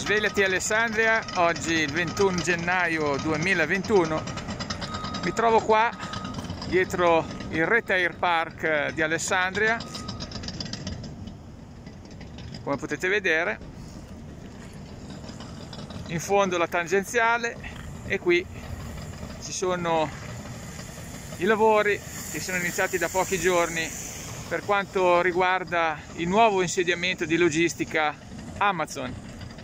Svegliati Alessandria, oggi il 21 gennaio 2021. Mi trovo qua dietro il Retail Park di Alessandria, come potete vedere, in fondo la tangenziale, e qui ci sono i lavori che sono iniziati da pochi giorni per quanto riguarda il nuovo insediamento di logistica Amazon.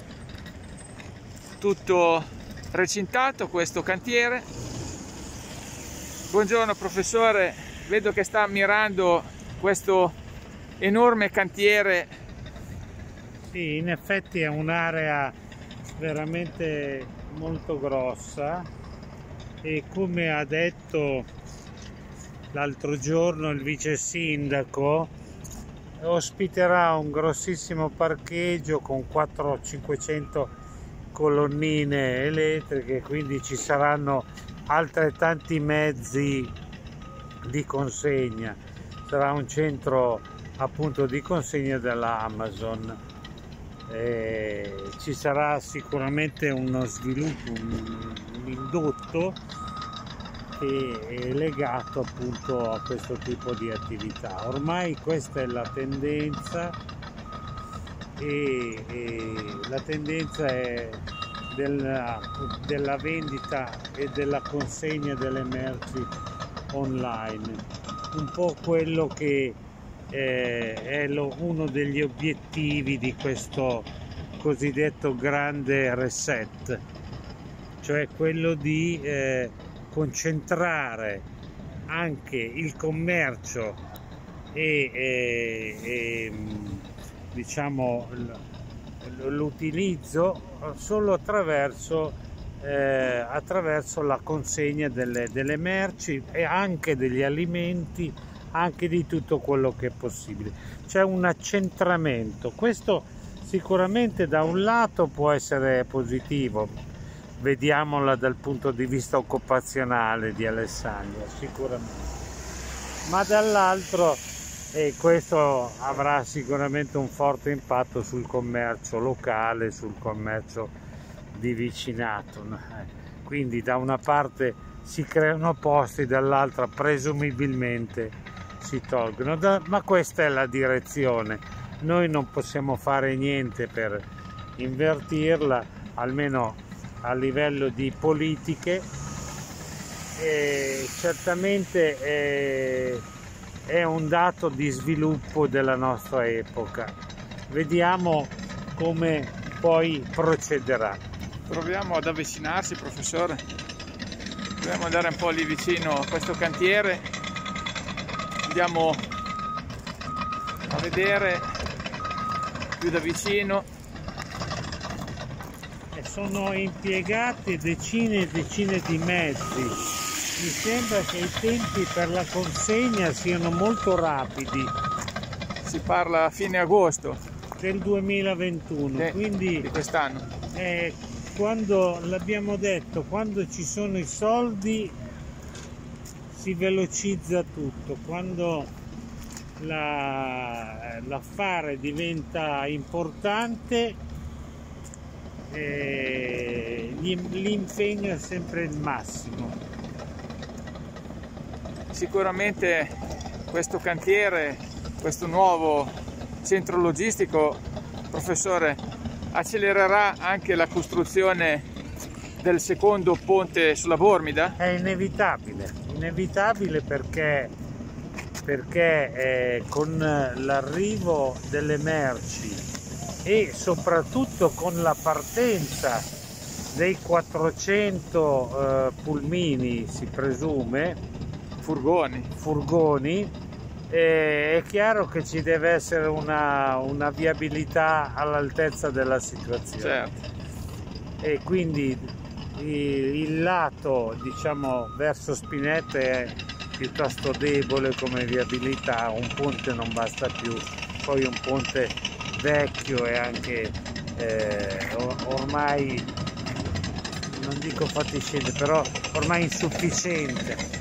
Tutto recintato questo cantiere. Buongiorno professore, vedo che sta ammirando questo enorme cantiere. Sì, in effetti è un'area veramente molto grossa e, come ha detto l'altro giorno il vice sindaco, ospiterà un grossissimo parcheggio con 400-500 colonnine elettriche, quindi ci saranno altrettanti mezzi di consegna. Sarà un centro appunto di consegna della Amazon. Ci sarà sicuramente uno sviluppo, un indotto che è legato appunto a questo tipo di attività. Ormai questa è la tendenza, e la tendenza è della vendita e della consegna delle merci online, un po' quello che è uno degli obiettivi di questo cosiddetto grande reset, cioè quello di concentrare anche il commercio e diciamo l'utilizzo solo attraverso la consegna delle merci e anche degli alimenti, anche di tutto quello che è possibile. C'è un accentramento, questo sicuramente da un lato può essere positivo, vediamola dal punto di vista occupazionale di Alessandria, sicuramente, ma dall'altro questo avrà sicuramente un forte impatto sul commercio locale, sul commercio di vicinato. Quindi da una parte si creano posti, dall'altra presumibilmente si tolgono, ma questa è la direzione. Noi non possiamo fare niente per invertirla, almeno a livello di politiche. Certamente è un dato di sviluppo della nostra epoca. Vediamo come poi procederà. Proviamo ad avvicinarsi, professore. Dobbiamo andare un po' lì vicino a questo cantiere. Andiamo a vedere più da vicino. E sono impiegati decine e decine di mezzi. Mi sembra che i tempi per la consegna siano molto rapidi. Si parla a fine agosto del 2021, quindi di quest'anno. Quando l'abbiamo detto, quando ci sono i soldi si velocizza tutto, quando l'affare diventa importante l'impegno è sempre il massimo. Sicuramente questo cantiere, questo nuovo centro logistico, professore, accelererà anche la costruzione del secondo ponte sulla Bormida? È inevitabile perché con l'arrivo delle merci e soprattutto con la partenza dei 400 pulmini, si presume, furgoni, è chiaro che ci deve essere una viabilità all'altezza della situazione. Certo. E quindi il lato, diciamo, verso Spinette è piuttosto debole come viabilità, un ponte non basta più, poi un ponte vecchio e anche ormai, non dico fatiscente, però ormai insufficiente.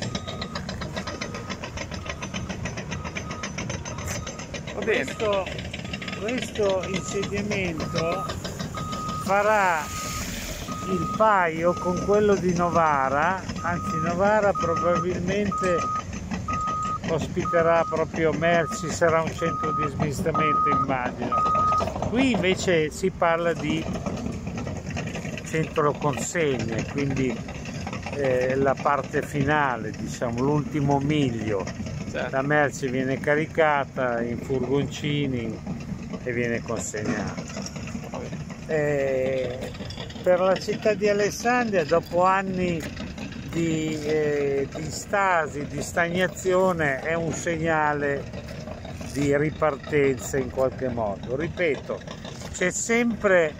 Va bene. Questo insediamento farà il paio con quello di Novara, anzi Novara probabilmente ospiterà proprio merci, sarà un centro di smistamento, immagino. Qui invece si parla di centro consegne, quindi la parte finale, diciamo l'ultimo miglio. Certo. La merce viene caricata in furgoncini e viene consegnata. Per la città di Alessandria, dopo anni di stasi, di stagnazione, è un segnale di ripartenza in qualche modo. Ripeto, c'è sempre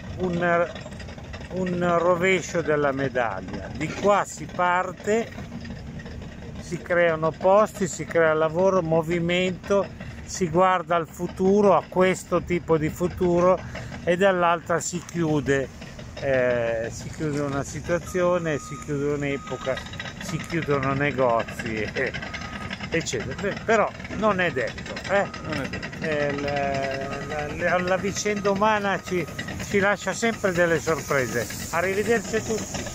un rovescio della medaglia. Di qua si parte, si creano posti, si crea lavoro, movimento, si guarda al futuro, a questo tipo di futuro, e dall'altra si chiude una situazione, si chiude un'epoca, si chiudono negozi, eccetera. Però non è detto. Non è vero. La vicenda umana ci lascia sempre delle sorprese. Arrivederci a tutti.